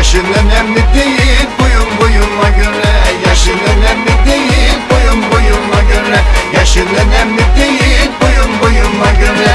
Yaşın önemli değil boyun boyuma göre. Yaşın önemli değil boyun boyuma göre. Yaşın önemli değil boyun boyuma göre.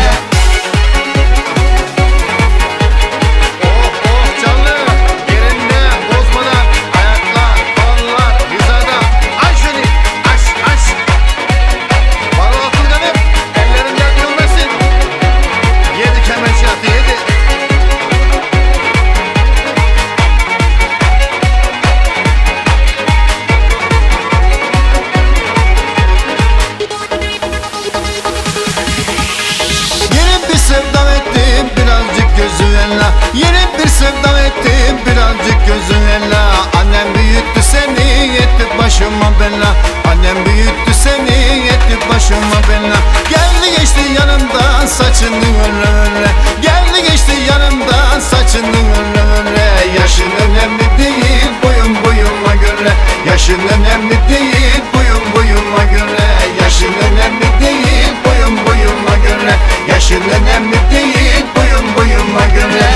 Sevdam ettim birazcık gözün ella. Yeni bir sevdam ettim birazcık gözün ella. Annem büyüttü seni yetti başıma bela. Annem büyüttü seni yetti başıma bela. Geldi geçti yanımdan saçını öre öre. Geldi geçti yanımdan saçını öre öre. Yaşın önemli değil boyun boyuma göre. Yaşın önemli değil boyun boyuma göre. Yaşın önemli değil boyun boyuma göre. Yaşın önemli değil boyun boyuma göre.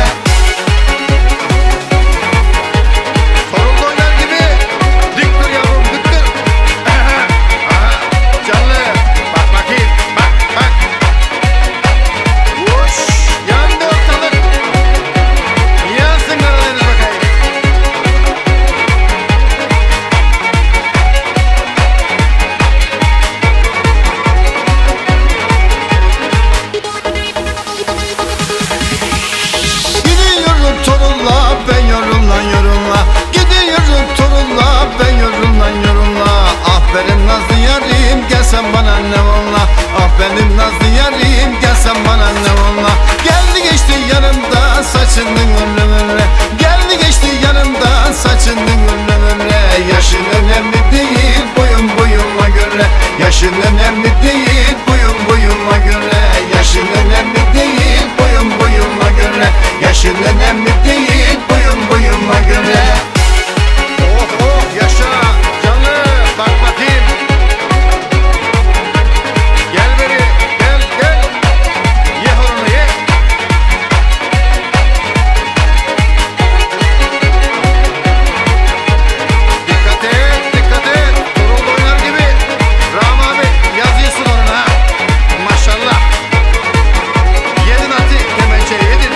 Torunlu oynar gibi dik dur yavrum dik dur. Canlı bak bakayım bak bak. Uş, yandı ortalık. Yansın Karadeniz bakayım. Torunla ben yorullan yorulla. Gidiyorum torunla ben yorullan yorulla. Ah benim nazlı yarim gelsen bana ne olla. Ah benim nazlı yarim gelsen bana ne olla. Geldi geçti yanımdan saçının öre öre. Geldi geçti yanımdan saçının öre öre. Yaşın önemli değil boyun boyuma göre. Yaşın önemli değil boyun boyuma göre. Yaşın önemli değil boyun boyuma göre. Yaşın önemli değil boyun boyuma göre. Oh oh yaşa canlı bak bakayım. Gel beri gel gel. Ye horonu ye. Dikkat et dikkat et. Torunlu oynar gibi. Rahmi abi yazıyorsun onu ha. Maşallah. Yedin atı kemençeyi yedin.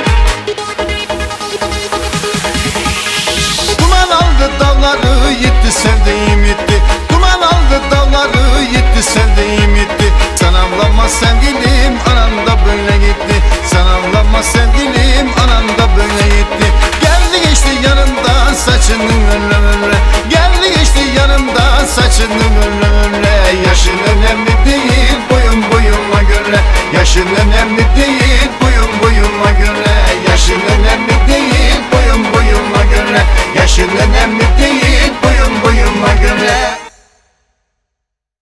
Duman aldı dağları yitti sevdiğim yitti. Duman aldı dağları yitti sevdiğim yitti. Sen ağlama sevgilim anan da böyle gitti. Sen ağlama sevgilim anan da böyle gitti. Geldi geçti yanımdan saçını öre öre. Geldi geçti yanımdan saçını öre öre. Yaşın önemli değil boyun boyuma göre. Yaşın önemli değil boyun boyuma göre. Yaşın önemli değil